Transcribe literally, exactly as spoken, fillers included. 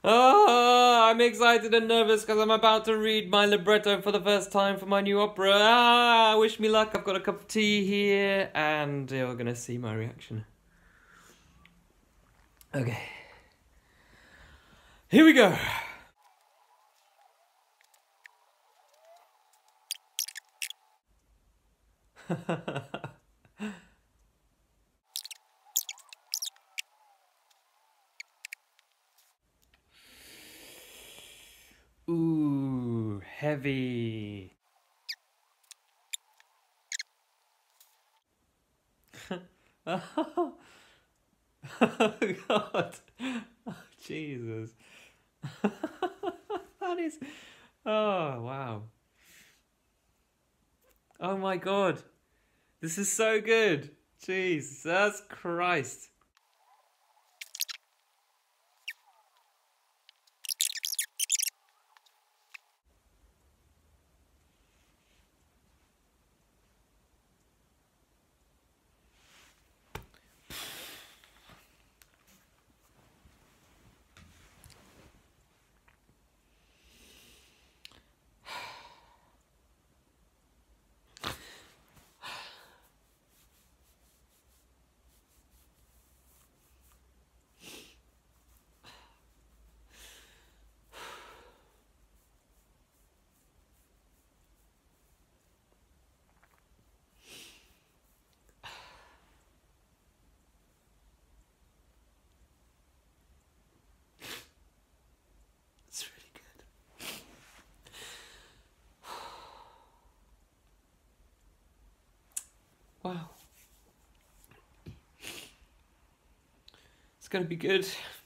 Oh, I'm excited and nervous because I'm about to read my libretto for the first time for my new opera. Ah, wish me luck. I've got a cup of tea here and you're going to see my reaction. Okay. Here we go. Ooh, heavy. Oh, God. Oh, Jesus. That is... Oh, wow. Oh, my God. This is so good. Jesus Christ. It's really good. Wow. It's gonna be good.